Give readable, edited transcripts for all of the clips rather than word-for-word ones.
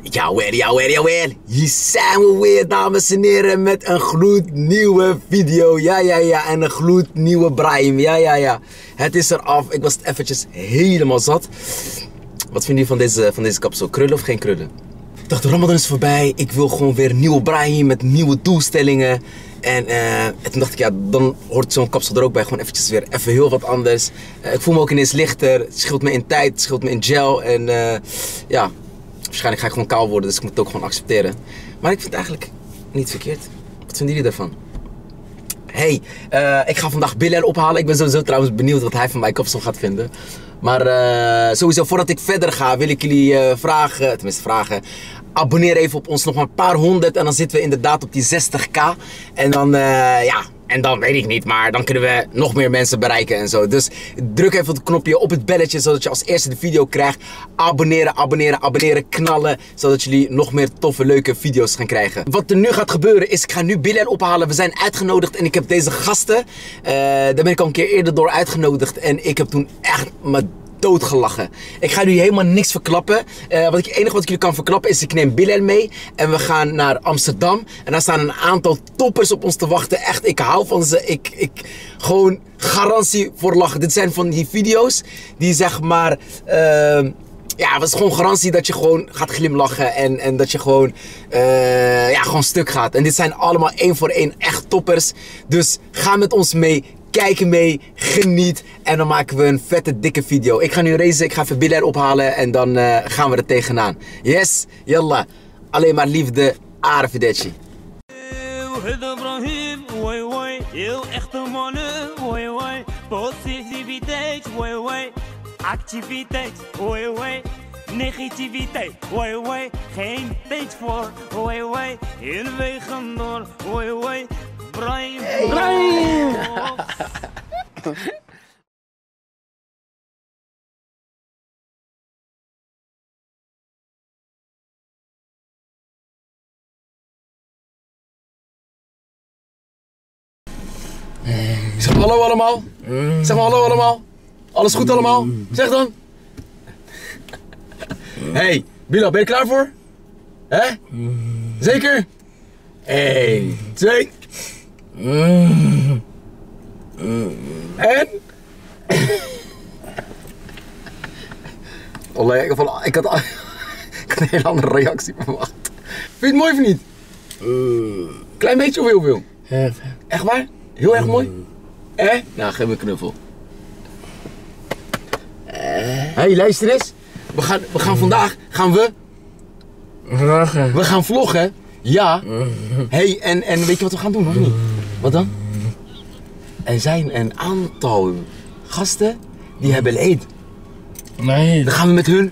Jawel. Hier zijn we weer, dames en heren, met een gloednieuwe video. Ja. En een gloednieuwe Brahim. Ja. Het is eraf. Ik was eventjes helemaal zat. Wat vind je van deze kapsel? Krullen of geen krullen? Ik dacht, de Ramadan is voorbij. Ik wil gewoon weer een nieuwe Brahim met nieuwe doelstellingen. En toen dacht ik, ja, dan hoort zo'n kapsel er ook bij. Gewoon eventjes weer even heel wat anders. Ik voel me ook ineens lichter. Het scheelt me in tijd, het scheelt me in gel. En ja, waarschijnlijk ga ik gewoon kaal worden, dus ik moet het ook gewoon accepteren. Maar ik vind het eigenlijk niet verkeerd. Wat vinden jullie daarvan? Hey, ik ga vandaag Bilal ophalen. Ik ben sowieso trouwens benieuwd wat hij van mijn kapsel gaat vinden. Maar sowieso, voordat ik verder ga, wil ik jullie vragen. Abonneer even op ons, nog maar een paar honderd en dan zitten we inderdaad op die 60k. En dan, en dan weet ik niet, maar dan kunnen we nog meer mensen bereiken en zo. Dus druk even op het knopje, op het belletje, zodat je als eerste de video krijgt. Abonneren, knallen, zodat jullie nog meer toffe, leuke video's gaan krijgen. Wat er nu gaat gebeuren is, ik ga nu Bilal ophalen. We zijn uitgenodigd en ik heb deze gasten, daar ben ik al een keer eerder door uitgenodigd. En ik heb toen echt doodgelachen. Ik ga jullie helemaal niks verklappen. Het enige wat ik jullie kan verklappen is, ik neem Bilal mee en we gaan naar Amsterdam. En daar staan een aantal toppers op ons te wachten. Echt, ik hou van ze. Gewoon garantie voor lachen. Dit zijn van die video's die zeg maar, ja, het is gewoon garantie dat je gewoon gaat glimlachen en dat je gewoon, gewoon stuk gaat. En dit zijn allemaal één voor één echt toppers. Dus ga met ons mee. Kijk mee, geniet en dan maken we een vette, dikke video. Ik ga nu racen, ik ga even Bilal ophalen en dan gaan we er tegenaan. Yes, yalla. Alleen maar liefde, Arrivederci. Heel echte mannen, positiviteit, activiteit, negativiteit, geen tijd voor, heel wegen door, Brahim. Zeg maar hallo allemaal. Zeg maar hallo allemaal. Alles goed allemaal? Zeg dan. Hey, Bilal, ben je klaar voor? Hè? Zeker? 1, 2. En? Olé, ik had een hele andere reactie verwacht. Vind je het mooi of niet? Klein beetje of heel veel? Echt waar? Heel erg mooi? Nou, geef me een knuffel. Hey, luister eens. We gaan vandaag, we gaan vloggen. Ja. Hey, en weet je wat we gaan doen of niet? Wat dan? Er zijn een aantal gasten die hebben leed. Nee. Dan gaan we met hun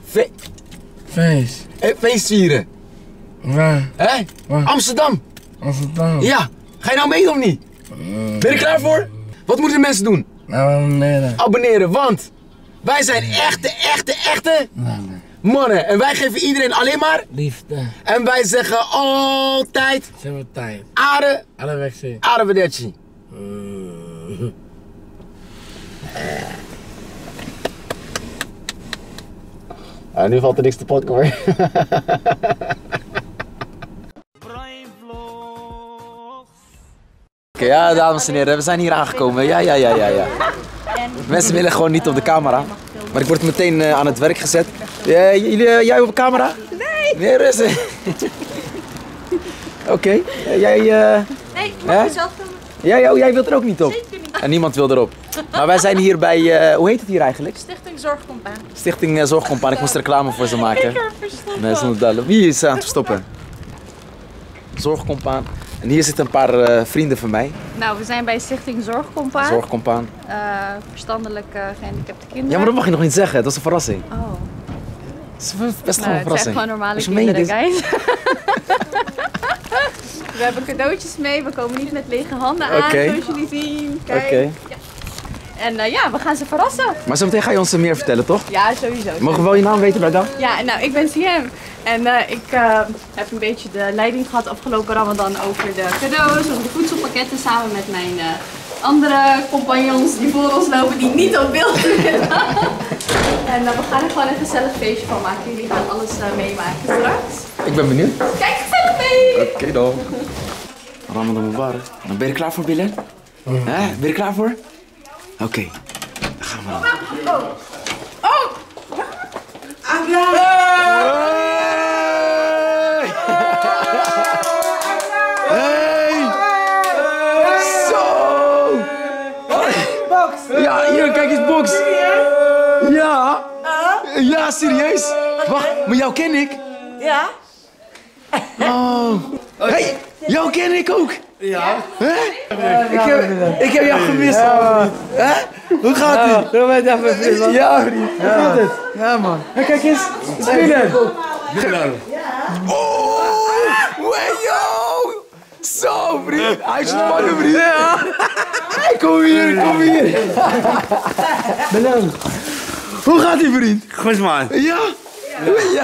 feest vieren. Waar? Hè? Waar? Amsterdam. Amsterdam. Ja. Ga je nou mee of niet? Ben je er klaar voor? Wat moeten de mensen doen? Abonneren. Abonneren, want wij zijn echte mannen. En wij geven iedereen alleen maar Liefde. en wij zeggen altijd Zeg maar tijd. Arrivederci. Arrivederci. Nu valt er niks te potten hoor. Oké, ja, dames en heren, we zijn hier aangekomen. Ja. Mensen willen gewoon niet op de camera. Maar ik word meteen aan het werk gezet. Jij op de camera? Nee, rustig. Oké, jij... Nee, mag je zelf doen? Jij wilt er ook niet op? Zeker niet. En niemand wil erop. Maar wij zijn hier bij, hoe heet het hier eigenlijk? Stichting Zorgcompaan. Stichting Zorgcompaan. Ik moest reclame voor ze maken. Ik heb verstoppen. Nee, zonder duidelijk. Wie is aan het verstoppen? Zorgcompaan. En hier zitten een paar vrienden van mij. Nou, we zijn bij Stichting Zorgcompaan. Zorgcompaan. Verstandelijk gehandicapte kinderen. Ja, maar dat mag je nog niet zeggen. Dat is een verrassing. Oh. Dat is best Nou, een het verrassing. zijn gewoon normale Dus meen je kinderen, dit? guys. We hebben cadeautjes mee. We komen niet met lege handen aan, Oké. zoals jullie zien. Kijk. Oké. Ja. En we gaan ze verrassen. Maar zometeen ga je ons meer vertellen, toch? Ja, sowieso. Mogen we wel je naam weten bij dan? Ja, nou, ik ben Siem. En ik heb een beetje de leiding gehad afgelopen Ramadan over de cadeaus, over de voedselpakketten samen met mijn andere compagnons die voor ons lopen, die niet op beeld willen. En we gaan er gewoon een gezellig feestje van maken. Jullie gaan alles meemaken straks. Ik ben benieuwd. Kijk gezellig mee! Oké dan. Ramadan Mubarak. Nou, ben je er klaar voor, Bilal? Hè? Ben je er klaar voor? Oké. Dan gaan we dan. Hey! Zo! Ja, hier, kijk eens, box. Ja. Ja, serieus. Wacht, maar jou ken ik. Ja? Oh. Hey, jou ken ik ook. Ja. Hè? Ik heb jou gemist. Hè? Hoe gaat het? Zullen wij het even vinden? Ja, vriend. Hoe gaat het? Ja, man. Hey, kijk eens. Spelen. Bilal. Oh, yo. Zo, vriend. Hij is spannend, vriend. Hey, kom hier, kom hier. Bedankt. Hoe gaat ie, vriend? Goed, man. Ja? Ja.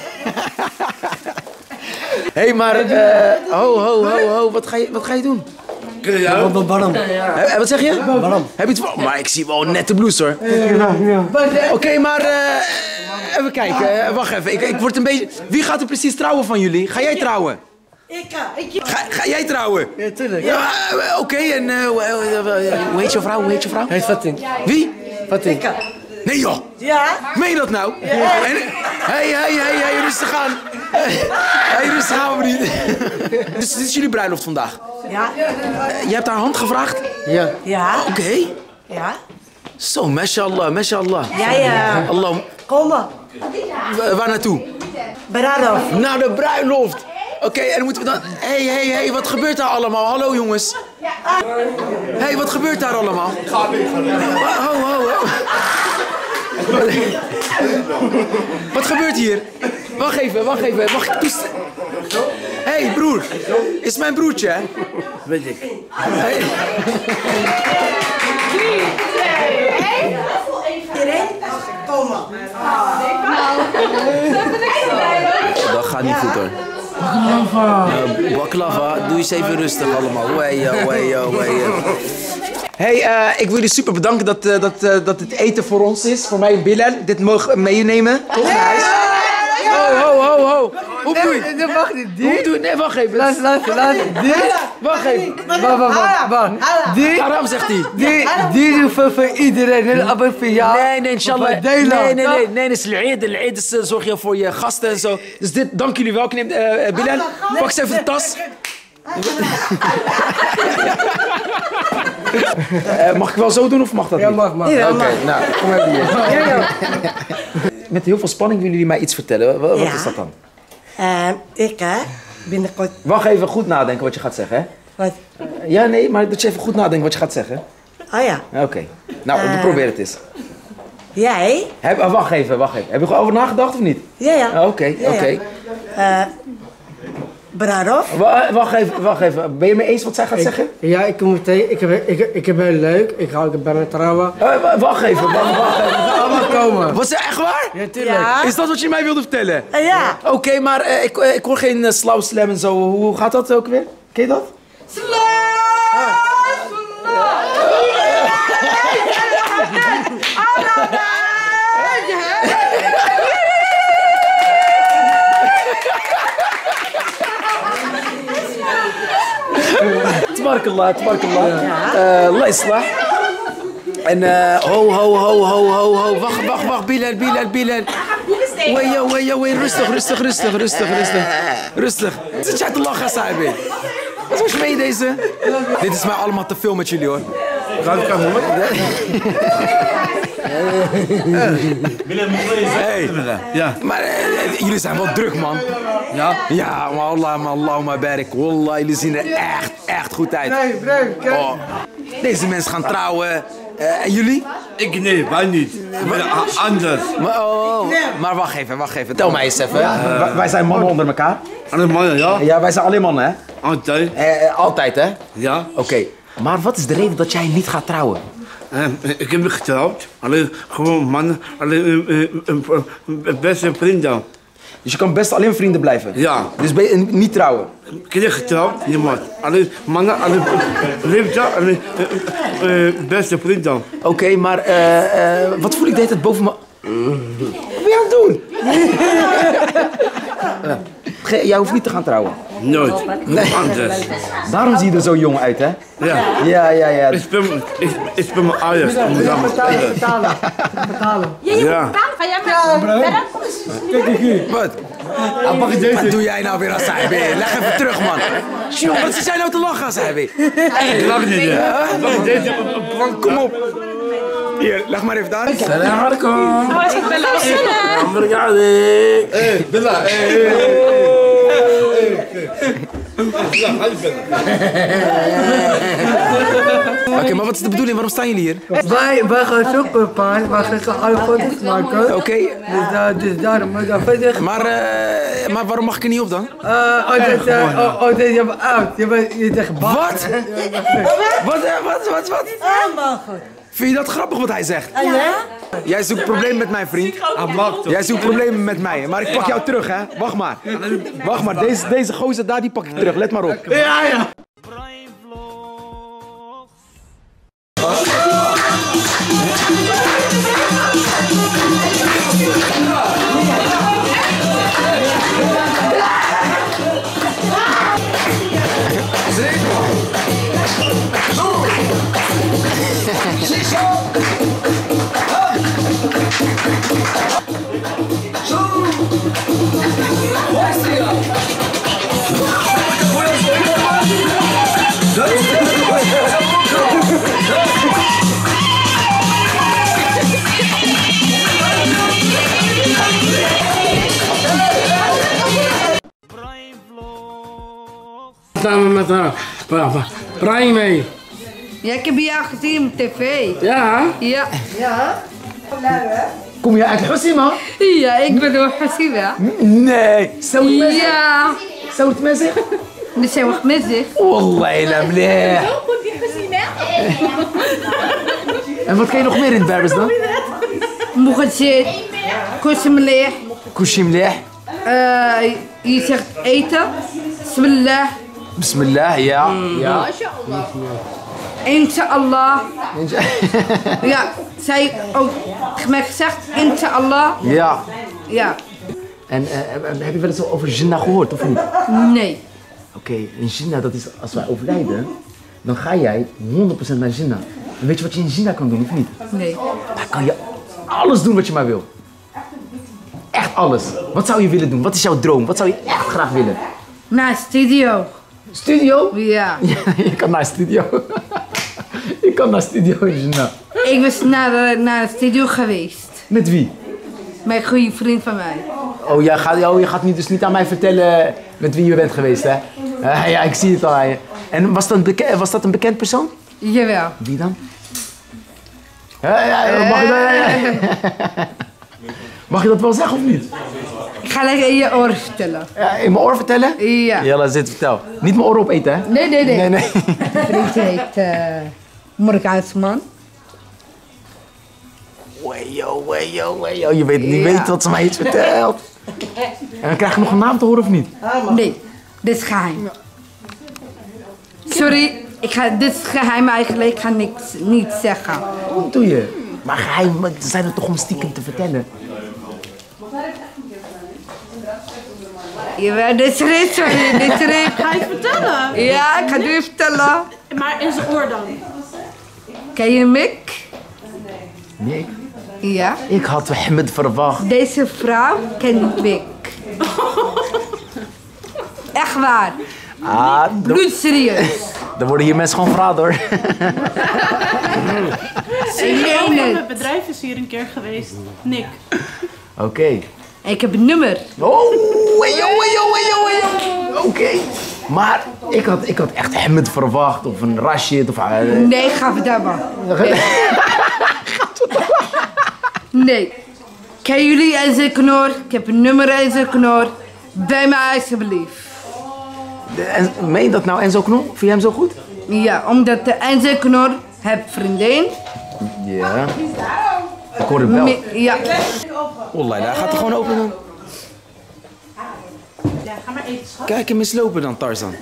Hé, maar, ho, wat ga je doen? Ja, waarom? Wat zeg je? Waarom? Heb je het... Maar ik zie wel een nette blouse, hoor. Oké, maar, even kijken, wacht even, ik word een beetje... Wie gaat er precies trouwen van jullie? Ga jij trouwen? Ik. Ga jij trouwen? Ja, tuurlijk. Ja, oké, en hoe heet je vrouw? Hoe heet je vrouw? Hij is Fatin. Wie? Fatin. Nee, joh. Ja? Meen je dat nou? Ja. Hey, rustig aan. Hey, rustig aan, vriend. Dus dit is jullie bruiloft vandaag? Ja? Je hebt haar hand gevraagd? Ja. Ja? Oké. Ja? Zo, mashallah, mashallah. Ja. Allah. Kom maar. Waar naartoe? Bruiloft. Naar de bruiloft. Oké, en dan moeten we dan... Hey, wat gebeurt daar allemaal? Hallo, jongens. Hey, wat gebeurt daar allemaal? Ho. Wat gebeurt hier? Wacht even. Mag ik toestaan? Hé, broer. Is mijn broertje, hè? Weet ik. Hey. Iedereen? Kom maar. Dat gaat niet goed, hoor. Baklava, doe eens even rustig allemaal. Hey, ik wil jullie super bedanken dat het eten voor ons is. Voor mij en Bilal. Dit mogen we meenemen. Toch naar huis? Ho. Hoe doe je? Nee, wacht niet. Die? Hoe doe je? Nee, wacht even. Luister. Die? Wacht even. Wacht. Die? Haram, zegt hij. Die doen voor iedereen. Heel abel voor jou. Nee, inshallah. Nee, is Eid is zorg je voor je gasten en zo. Dus dit, dank jullie wel. Ik neem, Bilal, pak eens even de tas. Mag ik wel zo doen of mag dat niet? Ja, mag. Oké, nou, kom even hier. Met heel veel spanning willen jullie mij iets vertellen. Wat is dat dan? Ik binnenkort. Wacht even, goed nadenken wat je gaat zeggen, hè? Wat? Ja, nee, maar dat je even goed nadenkt wat je gaat zeggen. Oh ja. Oké. Nou, we proberen het eens. Jij? Wacht even. Heb je over nagedacht of niet? Ja. Oké. Bruiloft? Wacht even. Ben je mee eens wat zij gaat zeggen? Ja, ik kom meteen. Ik heb heel leuk. Ik ga bijna trouwen. Wacht even. Allemaal komen. Was het echt waar? Ja, tuurlijk. Ja. Is dat wat je mij wilde vertellen? Ja. Oké, maar ik hoor geen slow slam en zo. Hoe gaat dat ook weer? Ken je dat? Tbarkallah. Allah islah. En ho. Wacht. Bilal. Wee. Rustig. Zit jij te lachen, Saibi? Wat was je mee deze? Dit is mij allemaal te veel met jullie, hoor. Gaat het mooi? Hey. Ja. Maar jullie zijn wel druk, man. Ja? Ja, maar Allahumma barik. Wallah, jullie zien er echt goed uit. Nee, kijk. Oh. Deze mensen gaan trouwen. En jullie? Nee, wij niet. Anders. Maar wacht even. Tel mij eens even. Wij zijn mannen onder elkaar. Alle mannen, ja? Ja, wij zijn alleen mannen, hè? Altijd. Altijd, hè? Ja. Oké. Maar wat is de reden dat jij niet gaat trouwen? Ik heb niet getrouwd. Alleen gewoon mannen. Alleen beste vrienden. Dus je kan best alleen vrienden blijven? Ja. Dus ben je niet trouwen? Ik heb getrouwd, niemand. Alleen mannen, alleen liefde, alleen beste vrienden. Oké, maar wat voel ik de hele tijd boven me? Wat ben je aan het doen? Jij hoeft niet te gaan trouwen. Nooit. Anders. Daarom zie je er zo jong uit, hè? Ja. Ja. Ik speel mijn ouders. Betalen. Ja. Ga jij maar Wat? Wat doe jij nou weer als Saibi? Leg even terug, man. Jongen, wat zit jij nou te lachen als Saibi? Ik lach niet, hè. Deze Kom op. Hier, leg maar even daar. Salam alaikum. Bella. Oké, maar wat is de bedoeling? Waarom staan jullie hier? Wij gaan zoeken, pa. Wij gaan alle foto's maken. Oké, Dus daarom moet ik verder. maar waarom mag ik er niet op dan? Altijd je bent oud. Je zegt bak. Wat? Wat? Vind je dat grappig wat hij zegt? Ja? Jij zoekt problemen met mijn vriend. Jij zoekt problemen met mij, maar ik pak jou terug, hè? Wacht maar. Wacht maar, deze gozer daar, die pak ik terug. Let maar op. Ja. Brian Vlogs. Brian Vlogs. Samen met Brian mee. Ja, ik heb jou gezien op tv. Ja? Ja. Kom je uit Hussima? Ja, ik ben door Hassiba. Nee. Ja. Zou het mij zeggen? Dat zijn we gemizig. Wallahi la mleh. goed die gezien, hè? En wat ken je nog meer in het Berbers dan? Moegenzit. Kussemleer. Kushim leh. Je zegt eten. Bismillah. Bismillah, ja. Ja. Inshallah. Ja, zij ook mij gezegd. Inshallah. Ja. Ja. En heb je wel eens over Jinnah gehoord, of niet? Nee. Oké, een Jinnah, dat is als wij overlijden, dan ga jij 100% naar Jinnah. En weet je wat je in Jinnah kan doen, of niet? Nee. Dan kan je alles doen wat je maar wil. Echt alles. Wat zou je willen doen? Wat is jouw droom? Wat zou je echt graag willen? Naar studio. Studio? Ja. Ja, je kan naar studio. Je kan naar studio in Jinnah. Ik was naar de studio geweest. Met wie? Met een goede vriend van mij. Oh, je gaat nu dus niet aan mij vertellen met wie je bent geweest, hè? Ja, ik zie het al aan je. En was dat een bekend persoon? Jawel. Wie dan? Mag je dat wel zeggen of niet? Ik ga lekker in je oren vertellen. In mijn oor vertellen? Ja. Jalla, zit, vertel. Niet mijn oor opeten, hè? Nee. Nee. Vriendje heet Marokkaanse man. Wayo. Je weet niet weten wat ze mij iets vertelt. En dan krijg je nog een naam te horen of niet? Nee, dit is geheim. Sorry, dit is geheim eigenlijk. Ik ga niet zeggen. Wat doe je? Maar geheimen zijn er toch om stiekem te vertellen? Jawel, dit is erin, sorry. Dit is erin. Ga je het vertellen? Ja, ik ga het nu vertellen. Maar in zijn oor dan? Ken je Mick? Nee. Ja. Ik had Mohammed verwacht. Deze vrouw kent Mick. Echt waar. Bloedserieus. Dan worden hier mensen gewoon verraad, hoor. Ik Serieus. het bedrijf is hier een keer geweest. Nick. Oké. Ik heb een nummer. Oh, wayo. Oké. Maar ik had echt Mohammed verwacht, of een Rashid, of... Nee, ga vertellen. Nee. Ken jullie Enzo Knor? Ik heb een nummer Enzo Knor. Bij mij alsjeblieft. Meen je dat nou Enzo Knor? Vind je hem zo goed? Ja, omdat de Enzo Knor heeft vriendin. Ja. Ik hoor het wel. Ja. Ollala, hij gaat er gewoon open dan. Ja, ga maar even schat. Kijk hem eens lopen dan, Tarzan.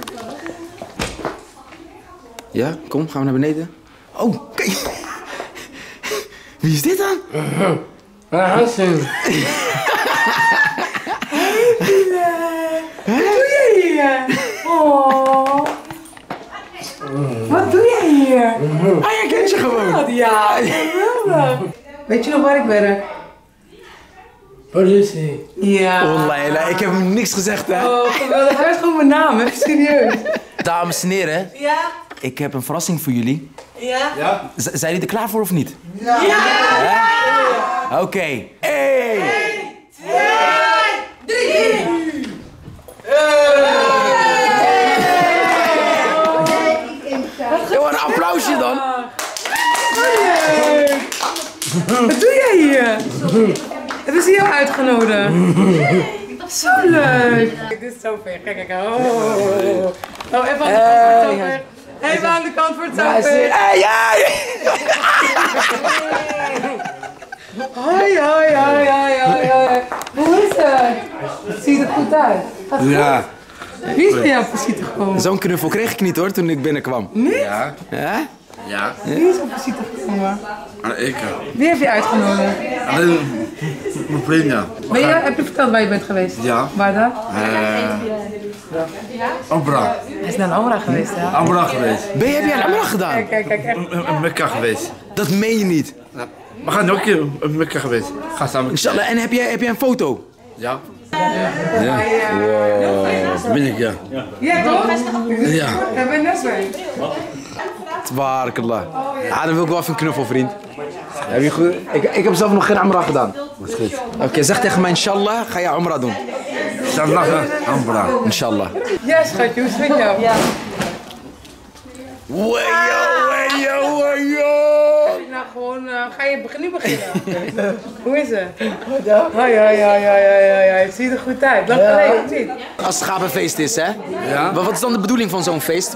Ja, kom, gaan we naar beneden. Oh, kijk. Wie is dit dan? Hassan. Hé, je. Hij herkent je gewoon. Ja, geweldig. Weet je nog waar ik werk? Politie. Ja. Oh Leila, ik heb hem niks gezegd hè. Oh, geweldig. Hij is gewoon mijn naam, hè? Serieus. Dames en heren, Ja? ik heb een verrassing voor jullie. Ja? Zijn jullie er klaar voor of niet? Ja! Oké. 1, 2, 3. een applausje dan. Wat doe jij hier? Hebben ze jou uitgenodigd? Zo leuk. Dit is zo ver. Kijk. Oh, even aan de kant voor het zover. Even aan de kant voor het zover. Hoi. Hoe is het? Ziet er goed uit? Ja. Wie is bij jou op visite gekomen? Zo'n knuffel kreeg ik niet hoor toen ik binnenkwam. Nee? Ja. Ja? Ja. Wie is op visite gekomen? Ik. Wie heb je uitgenodigd? Alleen mijn vrienden. Heb je verteld waar je bent geweest? Ja. Waar dan? Ambra. Hij is naar een Amra geweest, hè? Ambra geweest. Heb jij een Amra gedaan? Kijk, echt. In Mekka geweest. Dat meen je niet. Ja. We gaan ook een keer in Mekka geweest. Ga samen. Inshallah, en heb jij een foto? Ja. Ja. Wow. Ben ik ja. Ja, toch? Ja. Ik ben net zo. Tabarakallah. Ja, dan wil ik wel even een knuffel, vriend. Heb je goed? Ik heb zelf nog geen Amra gedaan. Dat is goed. Oké, zeg tegen mij inshallah, ga je Amra doen. Inshallah, Ambra. Inshallah. Ja, schatje, hoe is het met jou? Ja. Wayo. Nou, gewoon, ga je nu beginnen? Hoe is het? Ja. Het ziet er goed uit. Lang geleden, of niet? Als het schapenfeest is, hè? Ja. Wat is dan de bedoeling van zo'n feest?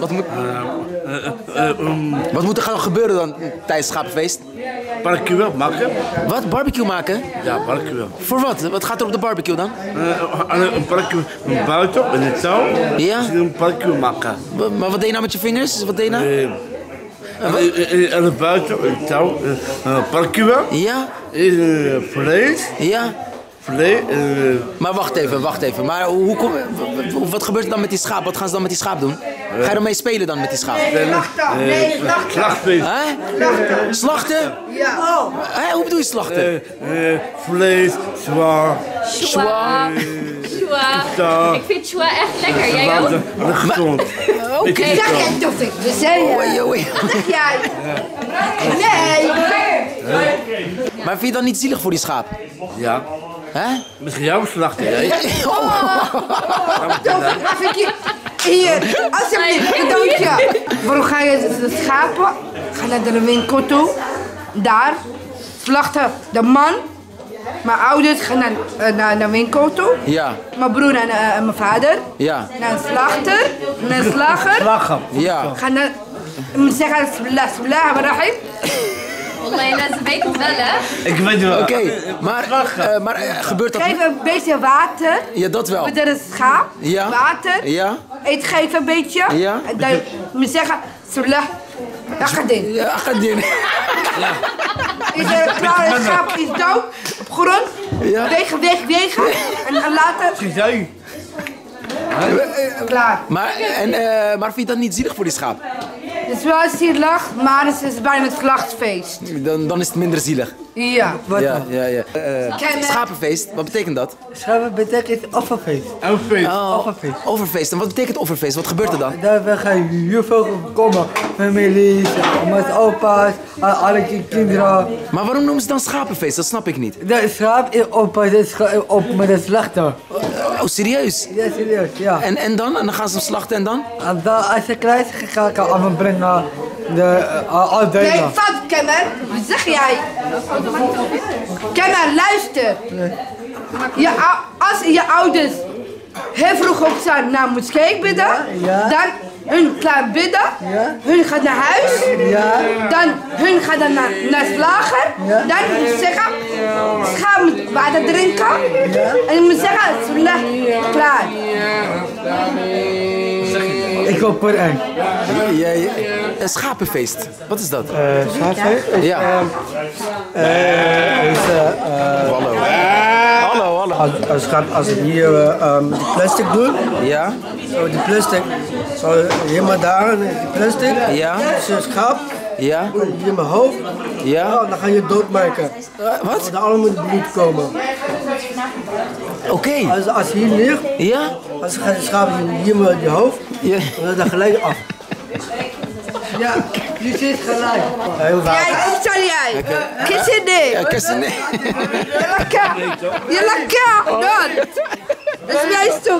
Wat moet er gaan gebeuren dan tijdens het schapenfeest? Barbecue maken. Wat? Barbecue maken? Ja, barbecue. Voor wat? Wat gaat er op de barbecue dan? Een barbecue buiten in het touw. Ja? Een barbecue maken. Maar wat deed je nou met je vingers? Wat deed je nou? En buiten in het touw. Barbecue. Ja? Vlees. Ja? Vlees. Maar wacht even. Maar wat gebeurt er dan met die schaap? Wat gaan ze dan met die schaap doen? Ga je ermee spelen dan met die schaap? Slachtvlees. Hè? Slachten? Ja. Hoe bedoel je slachten? Vlees, zwaar. Shua. Ik vind Shua echt lekker. Jij ook? Gezond. Oké. Zeg jij toch ik we zeggen? Oei. Wat zeg jij? Nee! Maar vind je dan niet zielig voor die schaap? Ja. Hè? Misschien jou slachten. Toch, mag ik je... Hier, alsjeblieft, cadeautje. Waarom ga je de schapen? Ga naar de winkel toe. Daar slachten de man. Mijn ouders gaan naar de winkel toe. Ja. Mijn broer en mijn vader. Ja. Naar een slachter. Naar een slager. Ja. Gaan naar... Zeggen bismillahirrahmanirrahim. Wallahi, ze weten het wel, hè? Ik weet het wel. Oké, maar gebeurt dat... Geef een beetje water. Ja, dat wel. Met een schaap. Ja. Water. Ja. Eet geven een beetje. Ja. En dan moet je zeggen, bismillah. Akadin. Ja, Akadin. Is er klaar, het schaap is dood. Op grond. Ja. Wegen. En dan later. Klaar. Maar vind je dat niet zielig voor die schaap? Het is wel zielig, maar het is bijna het slachtfeest. Dan is het minder zielig. Ja. Ja. Schapenfeest, wat betekent dat? Schapen betekent offerfeest. Offerfeest. En wat betekent offerfeest? Wat gebeurt er dan? Daar gaan heel veel komen. Families, met opa's, alle kinderen. Maar waarom noemen ze dan schapenfeest? Dat snap ik niet. De schaap is op met de slachter. Oh, serieus? Ja, serieus, ja. En dan? En dan gaan ze hem slachten en dan? En dan, als je krijgt, ga ik aan brengen al Nee, delen. fout, Kenner. Wat zeg jij? Kenner, luister. Als je ouders heel vroeg opstaan naar moskee bidden, dan hun klaar bidden, hun gaat naar huis, dan hun gaat dan naar slager, dan moet je zeggen, ga met water drinken en je moet zeggen, bismillah, klaar. Ik wil per een. Een schapenfeest. Wat is dat? Schaapfeest? Ja. Hallo. als ik hier met die plastic doe, Ja? zo die plastic, zo helemaal daar, die plastic, Ja? zo'n schap, Ja? hier in mijn hoofd, Ja? dan ga je doodmaken. Wat? Er allemaal moet bloed komen. Oké. Als hier ligt, Ja? als gaat de schaap hier met je hoofd, Ja. dan gelijk af. Ja, je zit gelijk. Heel Jij, vaak. sorry jij. Kies in dit. Ja, kussen, nee. Je lekker. Je lekker. Dan. Dat is mijn stuk.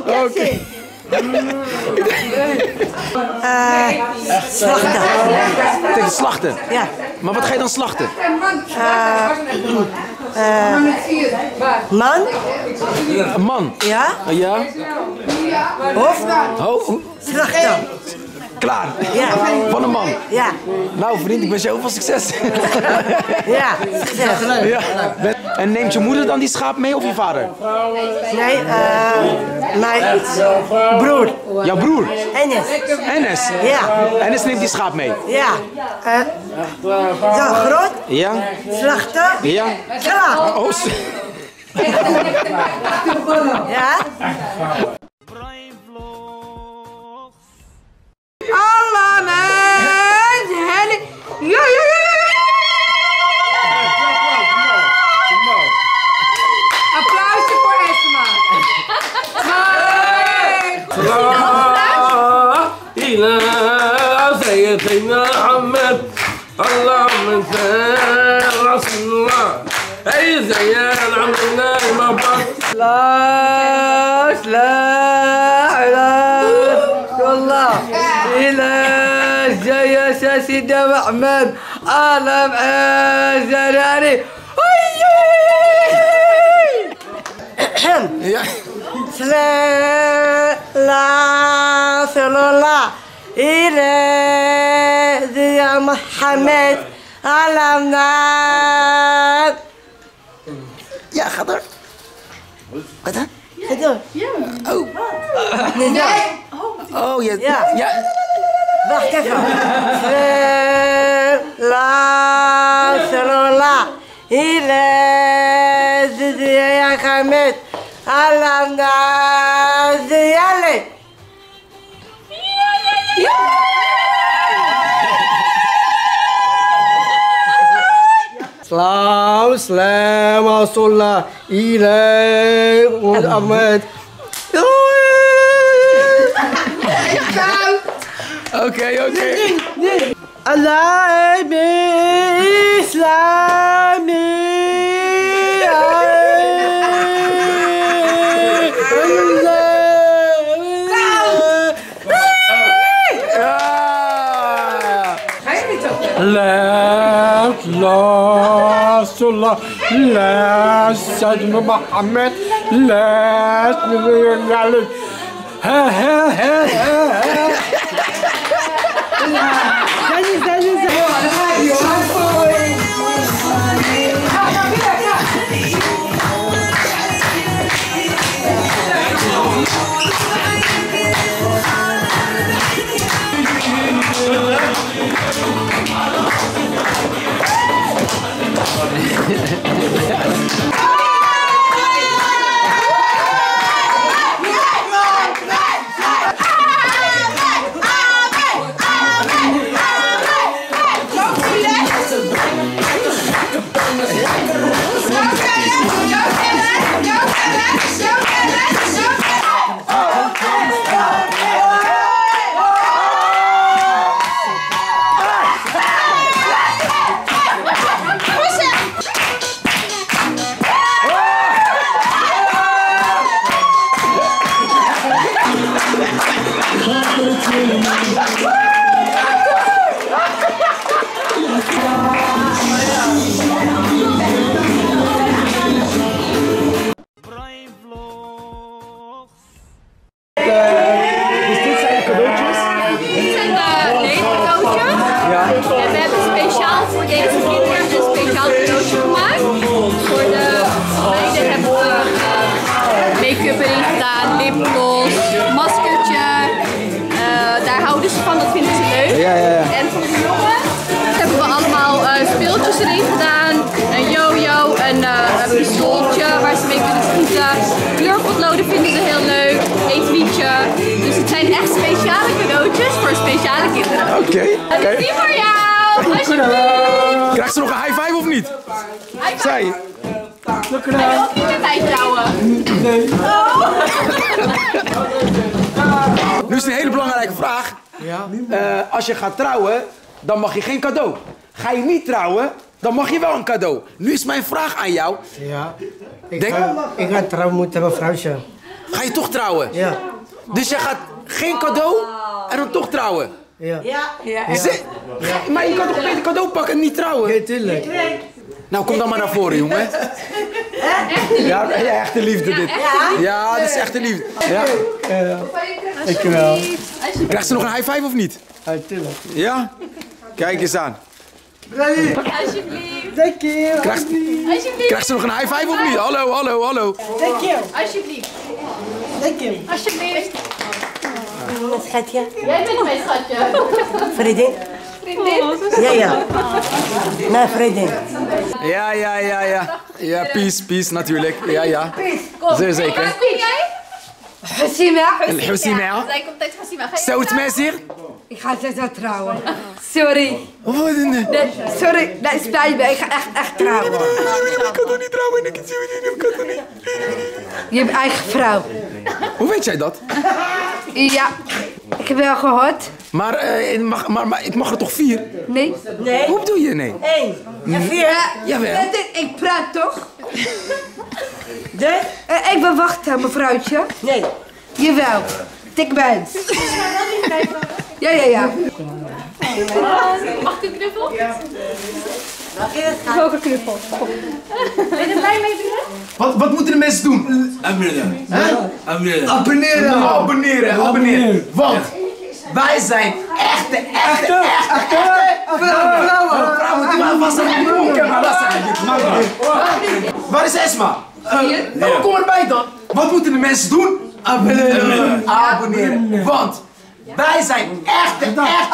Slachten. Tegen slachten? Ja. Maar wat ga je dan slachten? Man? Een man? Ja. Ja? Of? Oh, Slachten. klaar. Ja. Van een man. Ja. Nou vriend, ik wens je heel veel succes. Ja. Succes. Ja. En neemt je moeder dan die schaap mee of je vader? Nee, mijn broer. Jouw broer? Enes. Enes? Ja. Enes neemt die schaap mee? Ja. Zo groot. Ja? Slachten. Ja? Klaar. Oh, Ja. Brian Vlogs. Alle mensen. Ja. Applausje voor Esma. إلى سيدنا محمد اللهم صل على رسول الله أي زيان عملنا المبارك الله إلى جاي سيدنا محمد عالم زراري Ja. صلى الله إلى محمد علمنا. Ja, ga door. Wat dan? Ga door. Oh. Nee. Oh, ja. Ja. Ja. Wacht even. صلى الله إلى محمد علمنا زيالي. سلام رسول الله إلى محمد. Oké. الله بإسلامي. لا رسول الله لا سيدنا محمد لا سيدنا علي Brian Vlogs. Dus dit zijn cadeautjes? Dit zijn de leedcadeautjes. Ja. En we hebben speciaal voor deze kinderen een speciaal cadeautje gemaakt. Voor de meiden hebben we make-up erin gedaan, lipgloss, maskertje. Daar houden ze van, dat vinden ze leuk. Ja. En voor de jongens hebben we allemaal speeltjes erin gedaan. Een yo-yo, een pistooltje waar ze mee kunnen schieten. zijn echt speciale cadeautjes voor speciale kinderen. Oké. Dat is die voor jou, alsjeblieft. Krijgt ze nog een high five of niet? Zij. Hij wil ook niet met mij trouwen. Nu is een hele belangrijke vraag. Als je gaat trouwen, dan mag je geen cadeau. Ga je niet trouwen, dan mag je wel een cadeau. Nu is mijn vraag aan jou. Ja. Ik ga trouwen met mijn vrouwtje. Ga je toch trouwen? Ja. Dus je gaat geen cadeau en dan toch trouwen? Ja. Maar je kan toch beter cadeau pakken en niet trouwen? Ja, tuurlijk. Nou, kom dan maar naar voren, jongen. Ja, echte liefde dit. Ja, dit is echte liefde. Ja. Dankjewel. Krijgt ze nog een high five of niet? Ja, tuurlijk. Ja? Kijk eens aan. Alsjeblieft. Dank je. Alsjeblieft. Krijgt ze nog een high five of niet? Hallo, hallo, hallo. Dank je. Alsjeblieft. Dank je. Alsjeblieft. Schatje. Jij bent mijn schatje. Vriendin? Vriendin? Ja. Mijn vriendin. Ja. Ja, peace natuurlijk. Ja. Kom. Zeer zeker. Waar ben jij? Hassima. Husima. Zij komt uit Hassima. Ga je Zou het trouwen? mij zeggen? Ik ga zo trouwen. Sorry. Wat een... Nee, sorry, dat spijt me. Ik ga echt trouwen. Ik kan toch niet trouwen? Ik kan toch niet. Je hebt eigen vrouw. Hoe weet jij dat? Ja, ik heb wel gehoord. Maar ik mag er toch 4? Nee? Hoe bedoel je nee? 1. En 4. Jawel. Ik praat toch? De? Ik wil wachten, mevrouwtje. Nee. Jawel. Tik bent. Ja. Mag ik een knuffel? Mag je het Ik wil ook een knuffel. Ben je er blij mee, Bruno? Wat moeten de mensen doen? Abonneren. Want wij zijn echte vrouwen. Die waren vast aan de Waar is Esma? Kom erbij dan. Wat moeten de mensen doen? Abonneren. Want wij zijn echte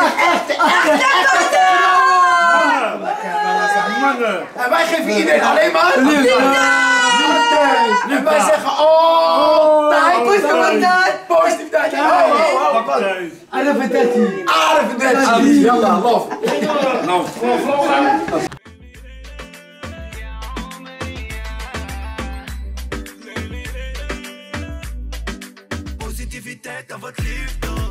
en wij geven iedereen alleen maar liefde. En wij zeggen altijd positiviteit. Arifidati. Yalla, love. Positiviteit en wat liefde.